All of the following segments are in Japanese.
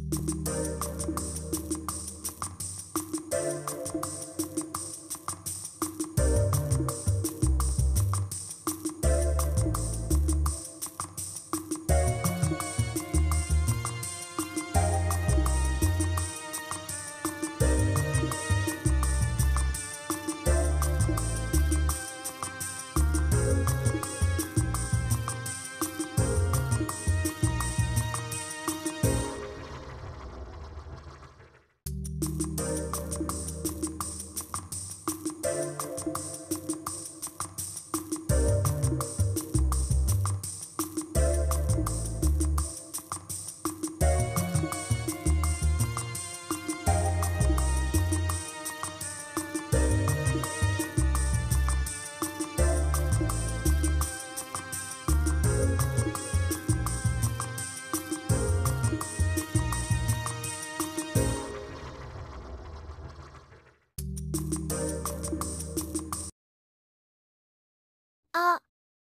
あ、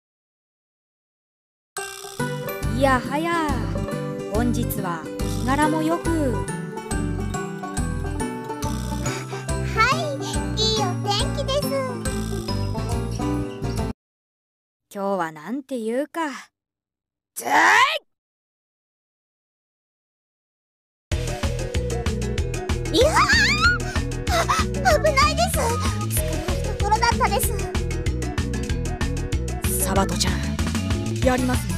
いやはや、本日は日柄もよく。 はい、いいお天気です。 今日はなんていうか。ずーい！ いやー、危ないです。捕まるところだったです。 サバトちゃん、やりますね。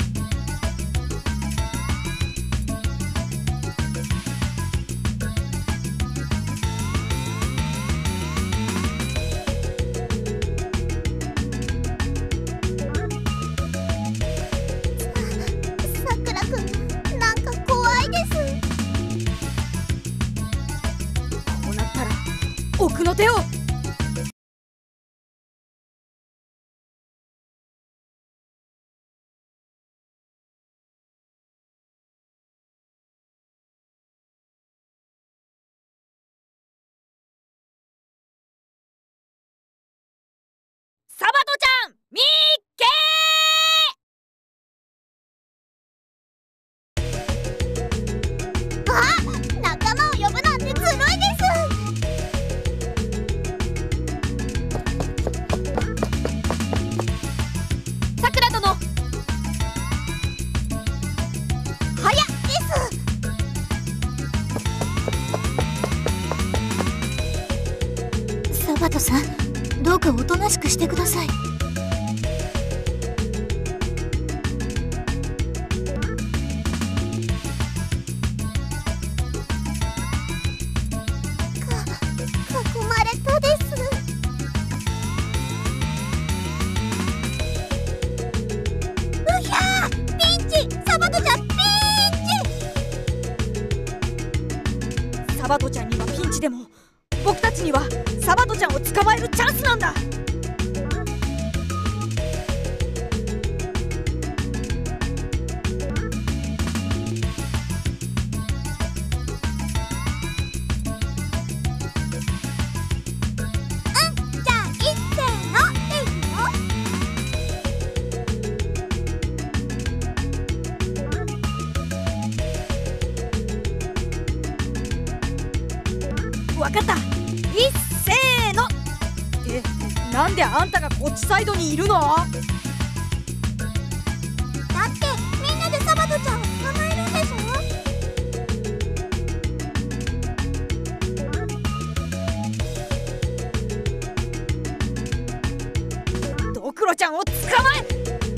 さくらくん、なんか怖いです。 こうなったら奥の手を。サバトちゃん、みっけあ、仲間を呼ぶなんてずるいです。 さくら殿。 はやです。サバトさん、どうかおとなしくしてください。囲まれたです。うひゃー、ピンチ！サバトちゃん、ピンチ！ サバトちゃんにはピンチでも、僕たちにはサバトちゃんを捕まえるチャンスなんだ。 じゃあ、いっせーのでいわかった。いっせーの。なんであんたがこっちサイドにいるの？ だってみんなでサバトちゃんを捕まえるんでしドクロちゃんを捕まえ。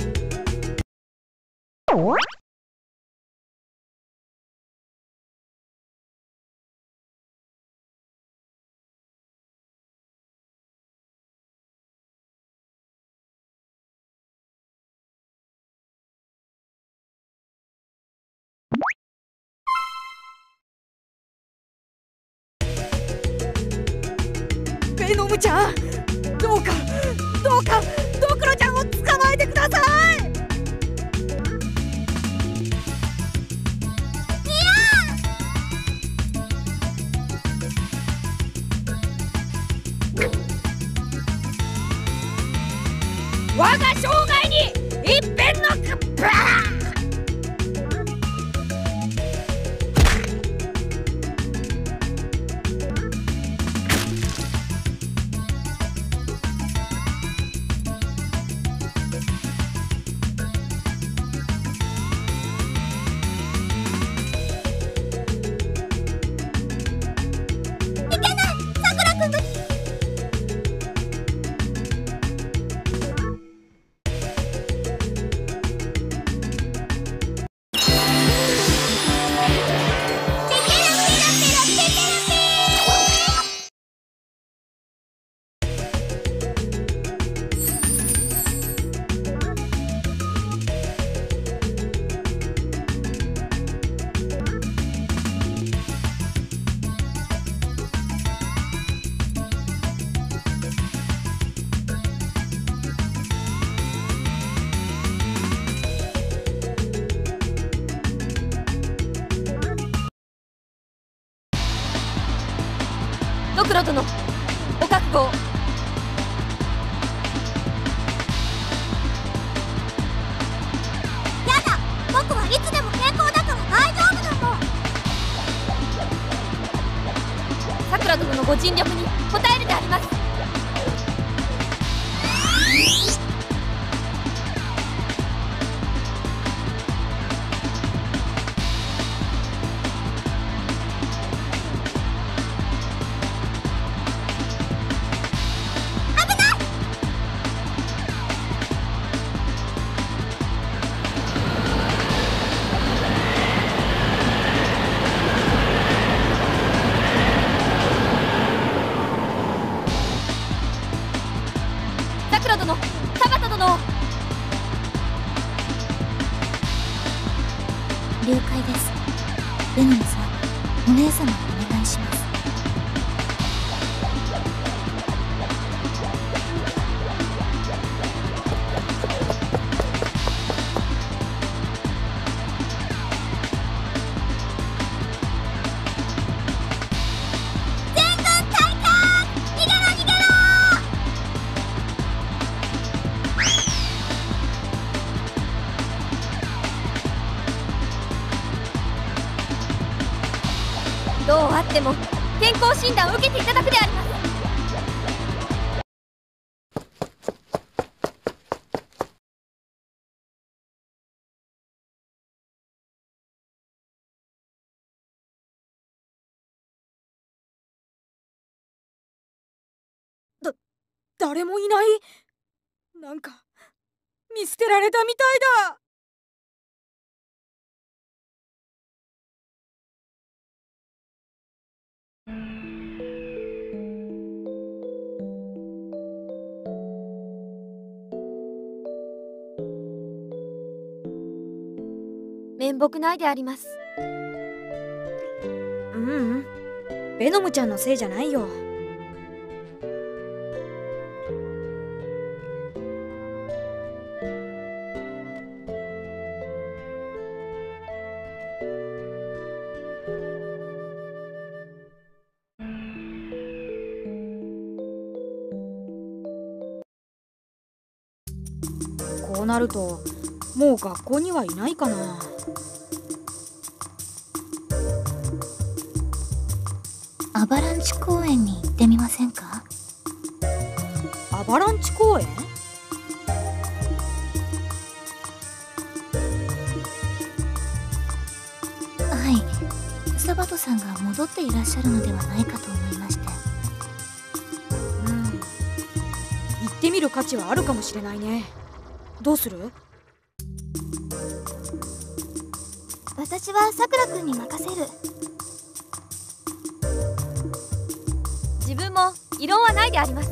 ベノムちゃん、どうかドクロちゃんを捕まえてください。我が生涯に一遍のバーン。 桜殿、お覚悟を。 やだ、僕はいつでも健康だから大丈夫だもん。 桜殿のご尽力に応えるであります。桜殿、田畑殿。 了解です。ベノムさん、お姉様お願いします。全軍退却！逃げろ逃げろ！ どうあっても健康診断を受けていただくであります。誰もいない。なんか見捨てられたみたいだ。面目ないであります。ベノムちゃんのせいじゃないよ。こうなるともう学校にはいないかな。 アバランチ公園に行ってみませんか？ アバランチ公園？ はい、サバトさんが戻っていらっしゃるのではないかと思いまして。 行ってみる価値はあるかもしれないね。どうする？ 私はさくらくんに任せる。 自分も異論はないであります。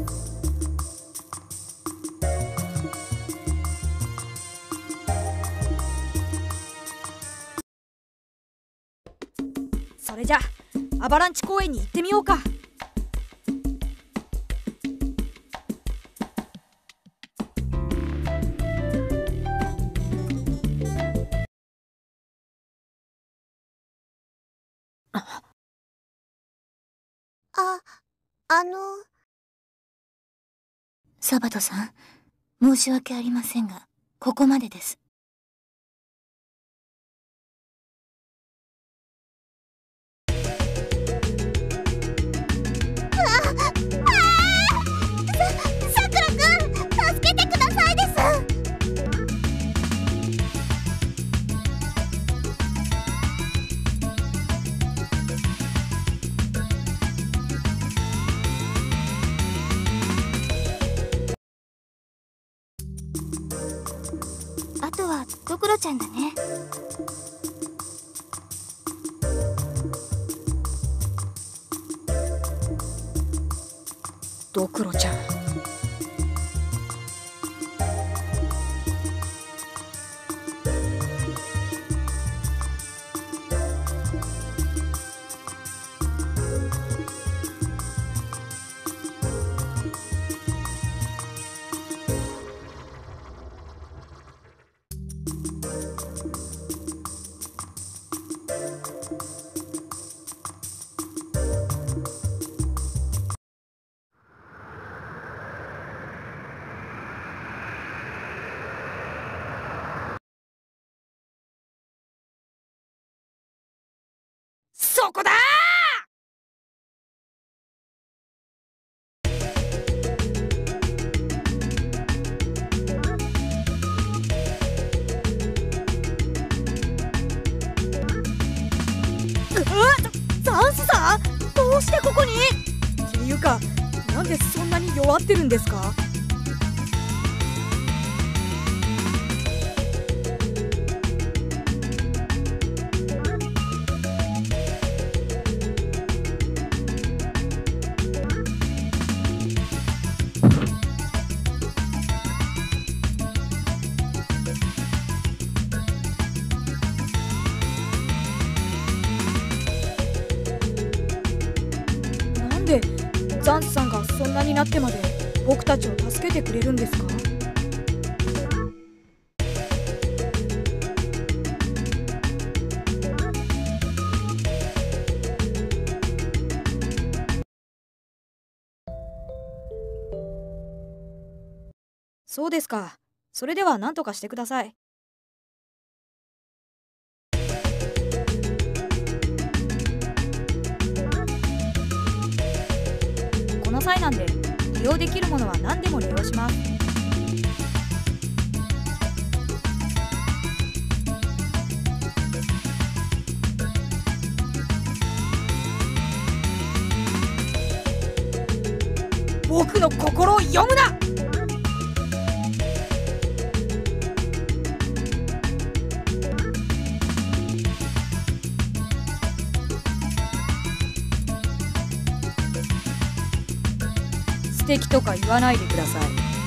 それじゃアバランチ公園に行ってみようか。 サバトさん、申し訳ありませんが、ここまでです。さくらくん、助けてくださいです。あとはドクロちゃんだね。 ドクロちゃん。 そこだザンスさん、どうしてここに？っていうか、なんでそんなに弱ってるんですか？なんでザンスさんがそんなになってまで僕たちを助けてくれるんですか？そうですか。それでは何とかしてください。この際なんで利用できるものは何でも利用します。僕の心を読むな！素敵とか言わないでください。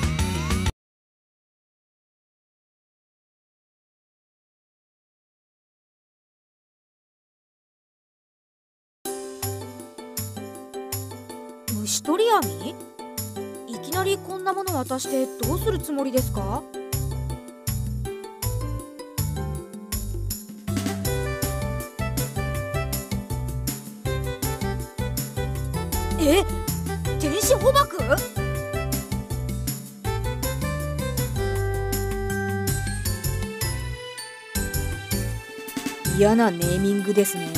虫取り網？いきなりこんなもの渡してどうするつもりですか？え？天使捕獲？嫌なネーミングですね。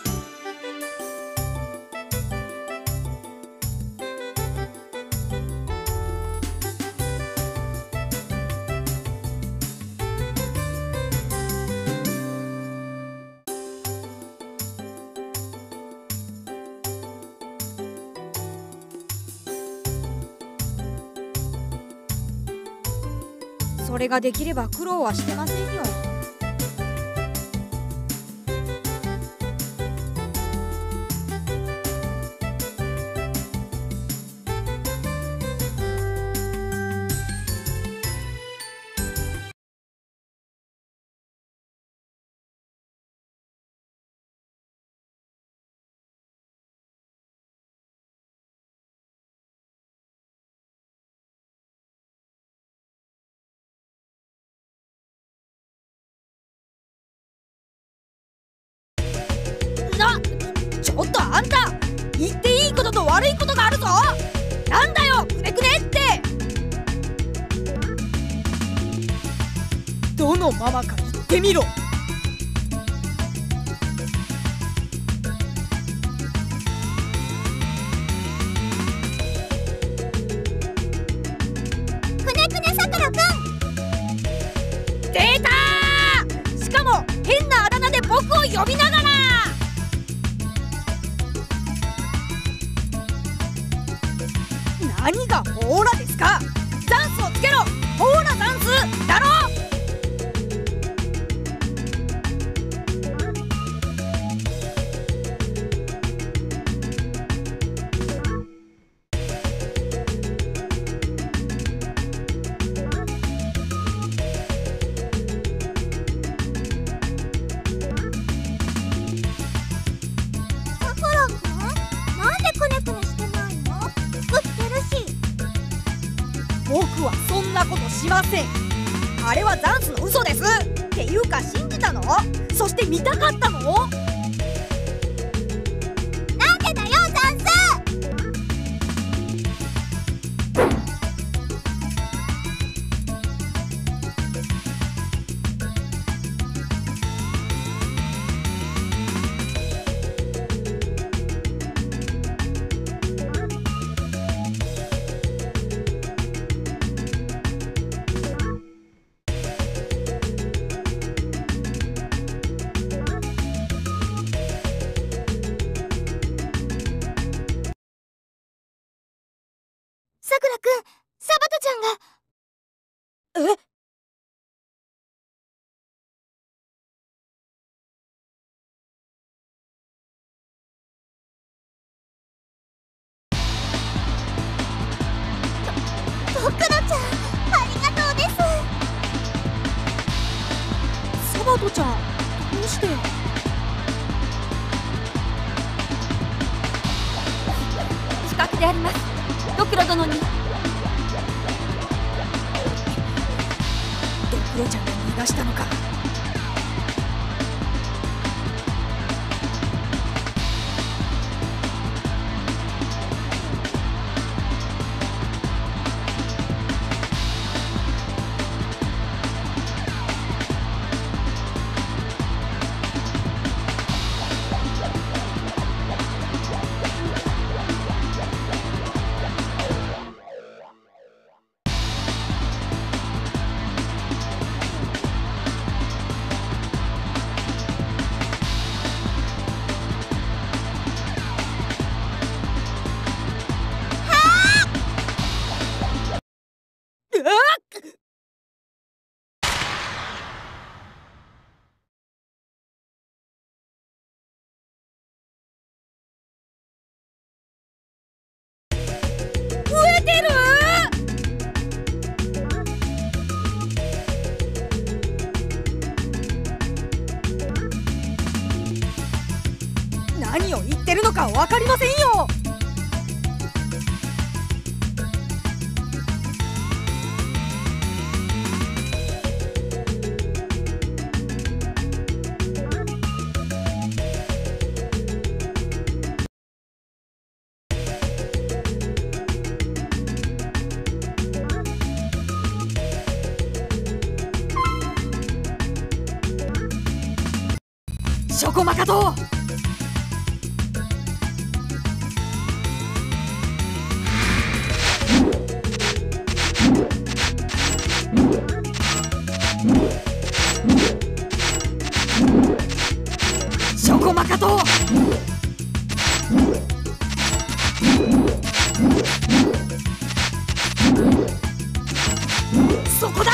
それができれば苦労はしてませんよ。ちょっとあんた、言っていいことと悪いことがあるぞ。なんだよくねくねって。どのママか言ってみろ。 くねくねさくらくん。 出たー！しかも変なあだ名で僕を呼びながら。何がほーらですか？ザンスをつけろ！ほーらザンスだろ！ さくらくん、なんでくねくねしてないの？作ってるし。 僕はそんなことしません。あれはザンスの嘘です。っていうか信じたの？そして見たかったの？ なんでだよザンス。 トちゃん、どうして？ 近くであります。ドクロ殿に。 ドクロちゃんが逃がしたのか。何を言ってるのか分かりませんよ。ショコマカト、ショコマカト、そこだ。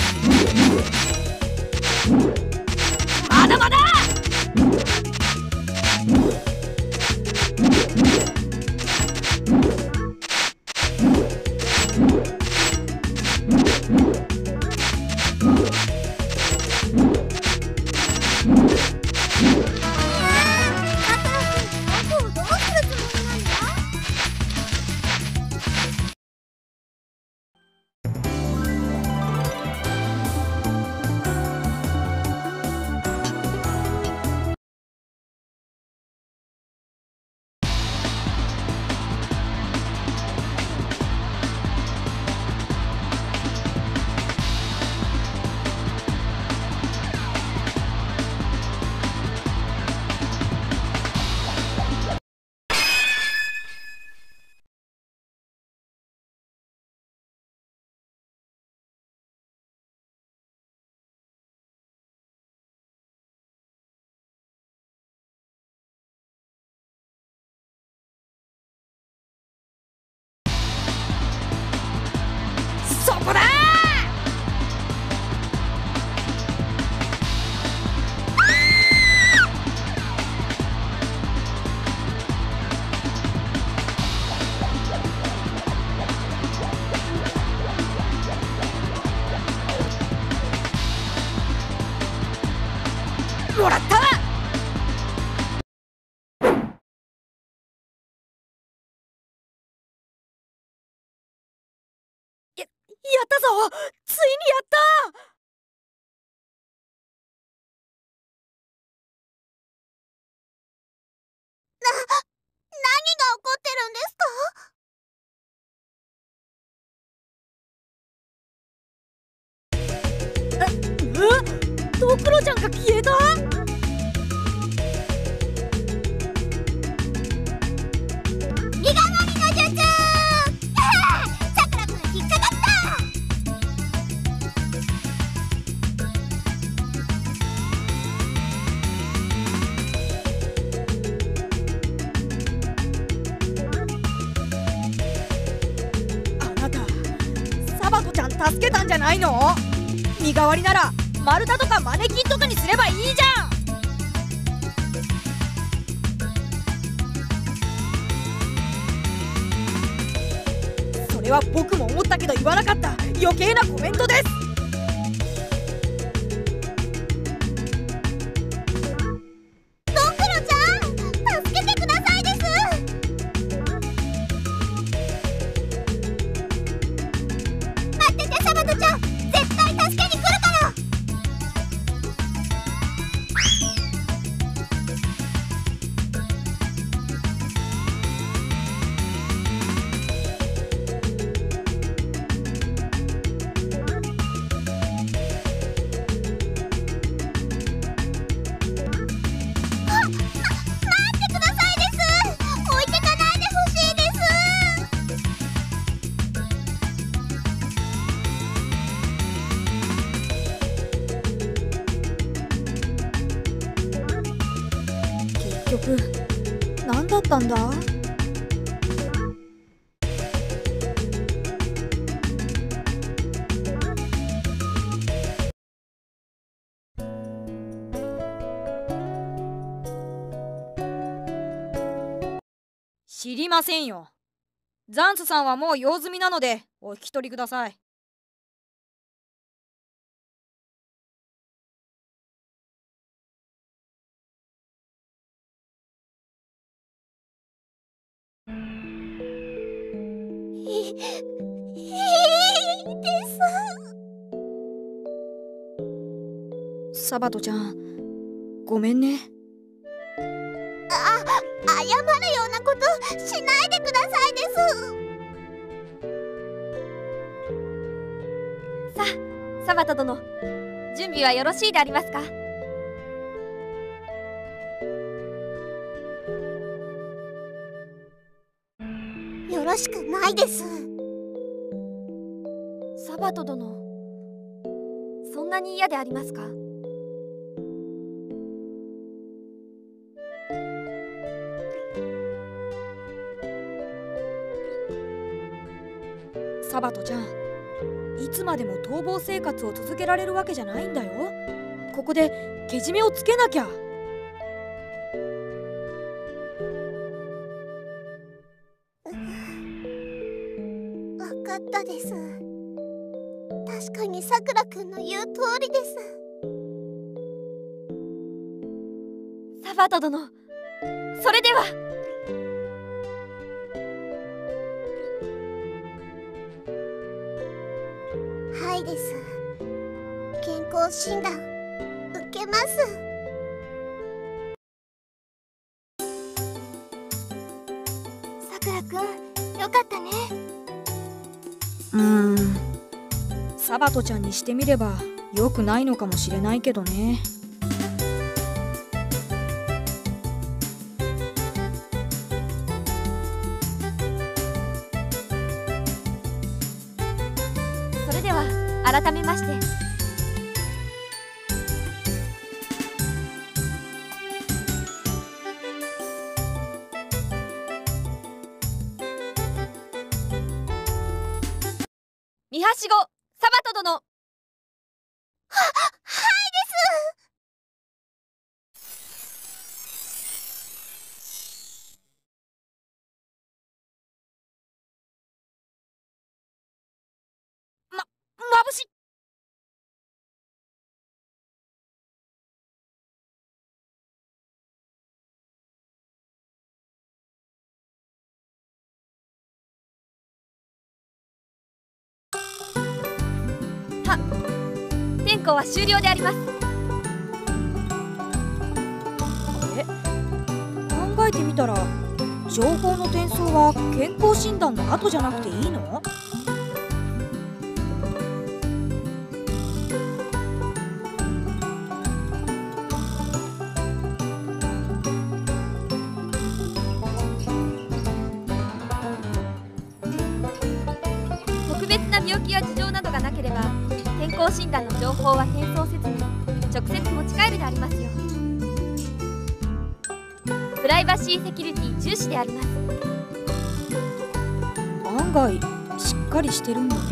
まだまだ。そこだ。もらった。やったぞ、ついにやった。 何が起こってるんですか？ ドクロちゃんが消えた。 身代わりの術さくらくん引っかかった。 あなた、サバトちゃん助けたんじゃないの？身代わりなら丸太とかマネキンとかにすればいいじゃん。それは僕も思ったけど言わなかった余計なコメントです。 局何だったんだ？知りませんよ。ザンスさんはもう用済みなのでお引き取りください。 いいです。 サバトちゃん、ごめんね。 謝るようなことしないでくださいです。 さあ、サバト殿、準備はよろしいでありますか？ よろしくないです。 サバト殿、そんなに嫌でありますか？ サバトちゃん、いつまでも逃亡生活を続けられるわけじゃないんだよ。ここでけじめをつけなきゃ。 分かったです。確かにさくらくんの言う通りです。 サバト殿、それでは。 はいです。健康診断受けます。さくらくん、よかったね。 サバトちゃんにしてみれば良くないのかもしれないけどね。 それでは改めまして、三はしごサバト殿。 はいです。 眩しい。 点呼は終了であります。 考えてみたら情報の転送は健康診断の後じゃなくていいの？ 特別な病気や事情などがなければ健康診断の情報は転送せずに直接持ち帰るでありますよ。プライバシーセキュリティ重視であります。 案外しっかりしてるんだね。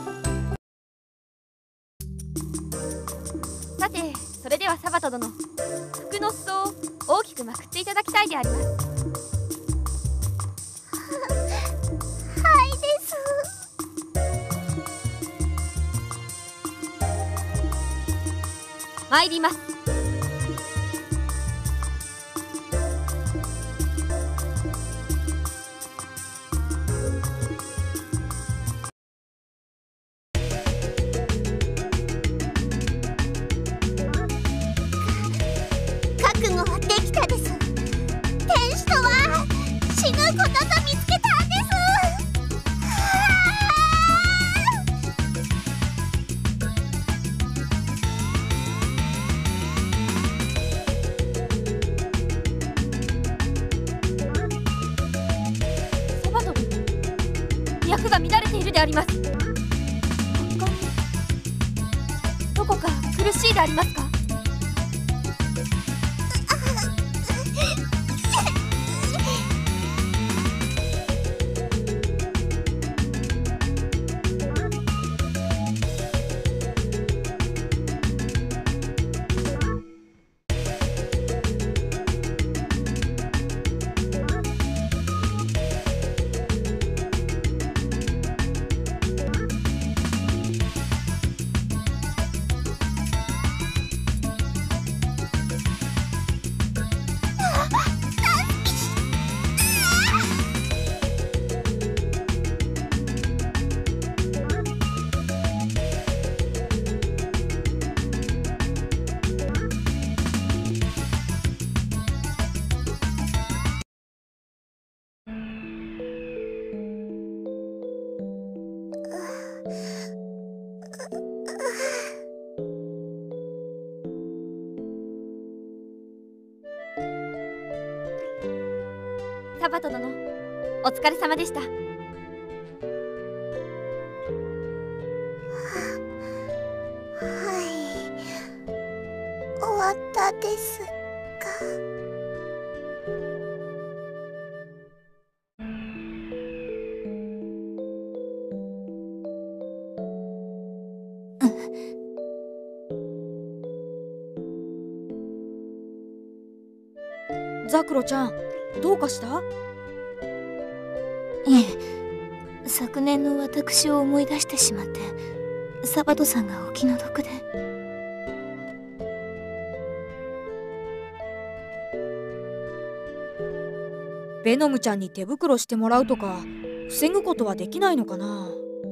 さて、それではサバト殿、服の裾を大きくまくっていただきたいであります。 はいです。 参ります。 覚悟はできたです。天使とは死ぬことと見つけたんです。 サバト殿、脈が乱れているであります。どこか苦しいでありますか？ サバト殿、お疲れ様でした。 はい、終わったですか。 ザクロちゃん、どうかした？ いえ、昨年の私を思い出してしまって、サバトさんがお気の毒で。 ベノムちゃんに手袋してもらうとか防ぐことはできないのかな。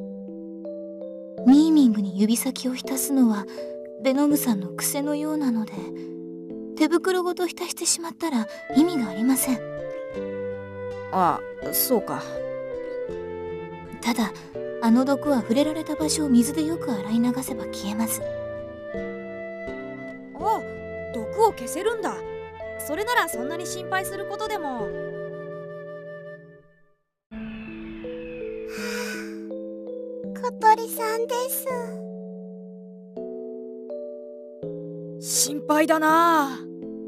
ミーミングに指先を浸すのはベノムさんの癖のようなので、手袋ごと浸してしまったら意味がありません。 ああ、そうか。 ただあの毒は触れられた場所を水でよく洗い流せば消えます。 ああ、毒を消せるんだ。それならそんなに心配することでも。 小鳥さんです。 心配だな。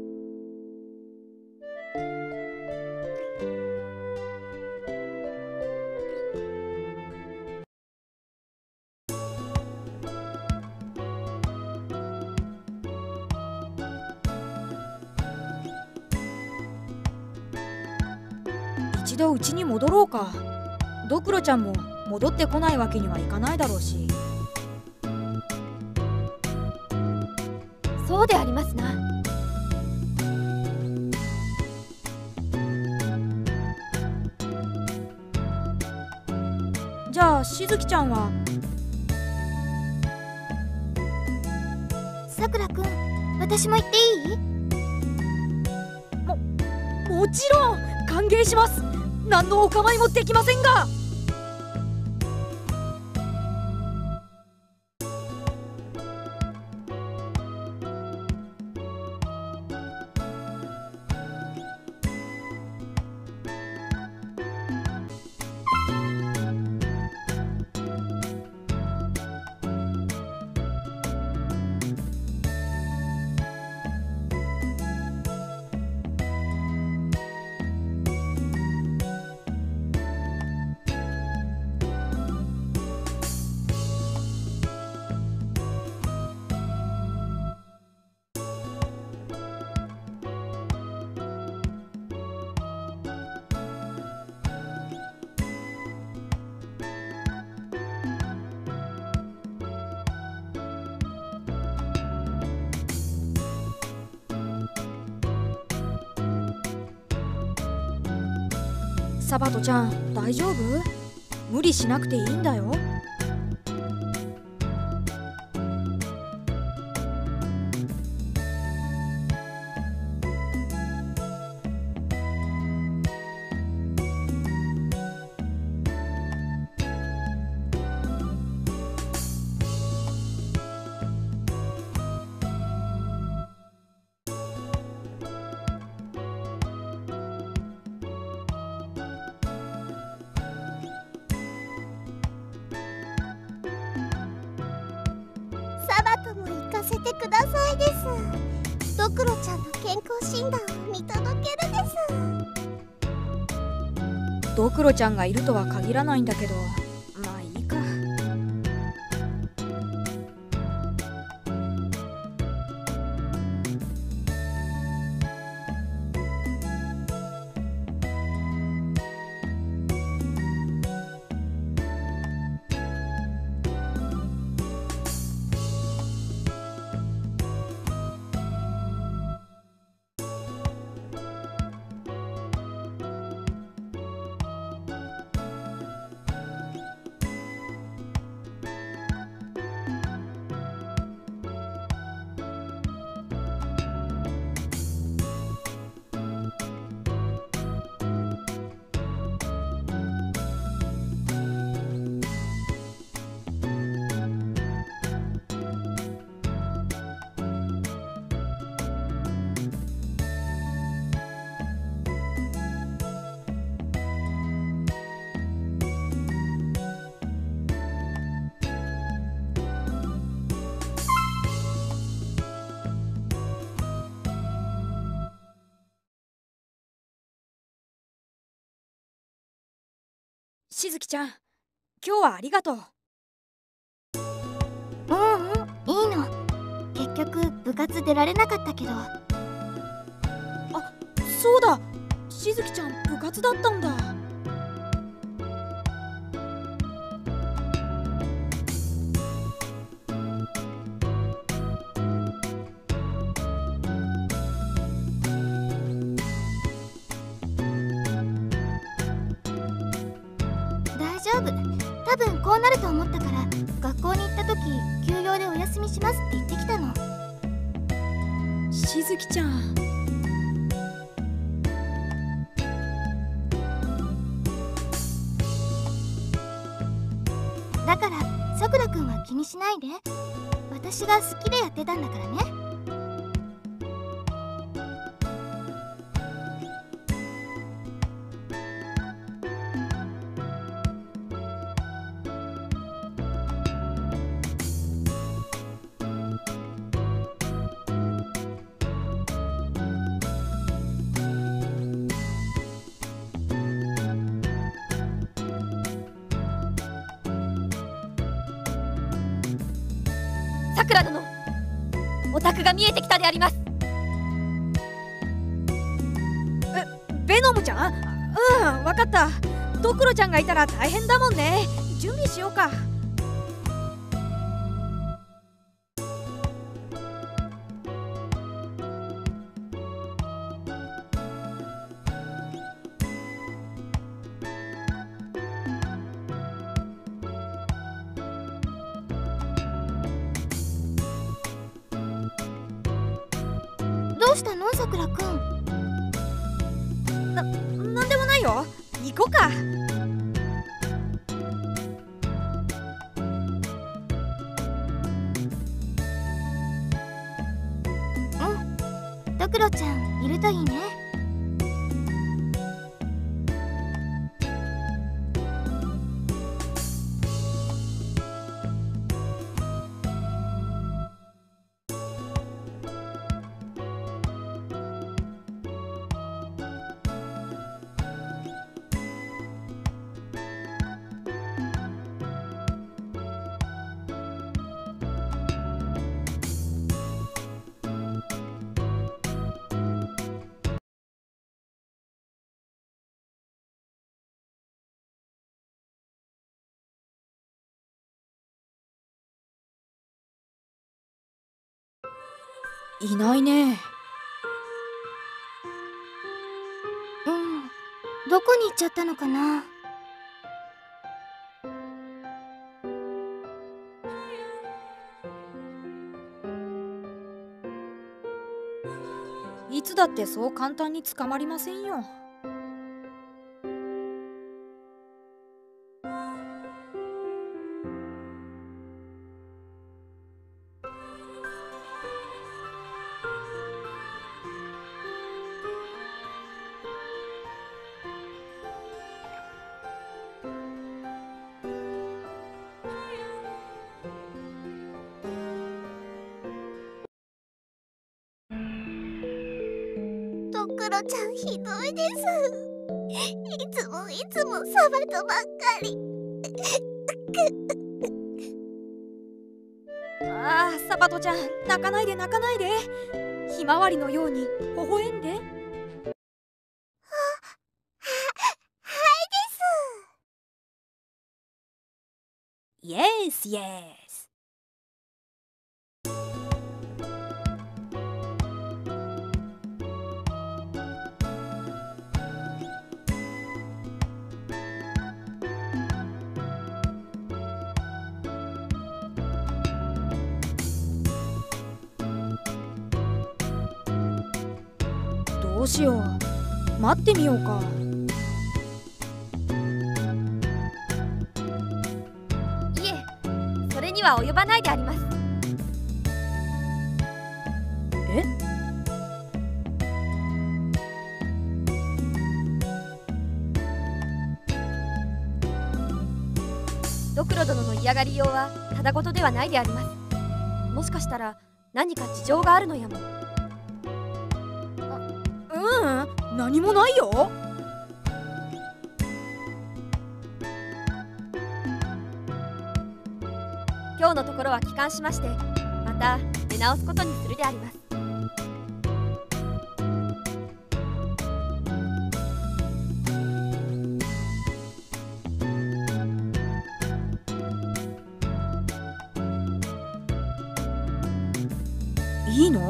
一度家に戻ろうか。ドクロちゃんも戻ってこないわけにはいかないだろうし。 そうでありますな。 じゃあしずきちゃんは？ さくらくん、私も行っていい？ もちろん歓迎します。何のお構いもできませんが。サバトちゃん、大丈夫？無理しなくていいんだよ。 サバとも行かせてくださいです。ドクロちゃんの健康診断を見届けるです。 ドクロちゃんがいるとは限らないんだけど、まあいいか。 しずきちゃん、今日はありがとう。 いいの。結局部活出られなかったけど。 そうだ、しずきちゃん部活だったんだ。 大丈夫。多分こうなると思ったから学校に行った時休養でお休みしますって言ってきたの。 しずきちゃん。 だからさくらくんは気にしないで。私が好きでやってたんだからね。 さくら殿、お宅が見えてきたであります。 ベノムちゃん。わかった。ドクロちゃんがいたら大変だもんね。準備しようか。 どうしたのさくらくん。 なんでもないよ。行こうか。 ドクロちゃんいるといいね。 いないね。 どこに行っちゃったのかな。 いつだってそう簡単に捕まりませんよ。 ドクロちゃんひどいです。いつもサバとばっかり。 サバトちゃん、泣かないで泣かないで。ひまわりのように微笑んで。 はいイエスイエス。どうしよう。待ってみようか。 いえ、それには及ばないであります。 え？ ドクロ殿の嫌がりようはただごとではないであります。もしかしたら何か事情があるのやも。 何もないよ。 今日のところは帰還しまして、また出直すことにするであります。 いいの？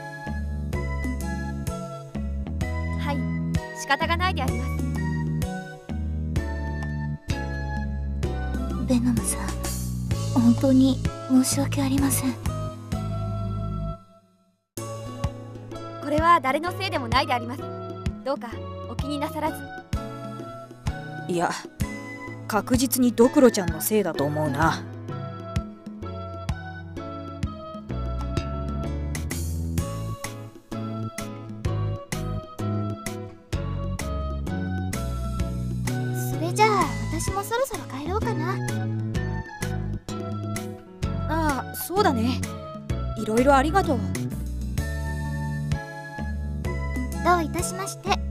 はい、仕方がないであります。 ベノムさん、本当に申し訳ありません。 これは誰のせいでもないであります。どうかお気になさらず。 いや、確実にドクロちゃんのせいだと思うな。 それじゃあ私もそろそろ帰ろうかな。 ああ、そうだね。いろいろありがとう。 どういたしまして。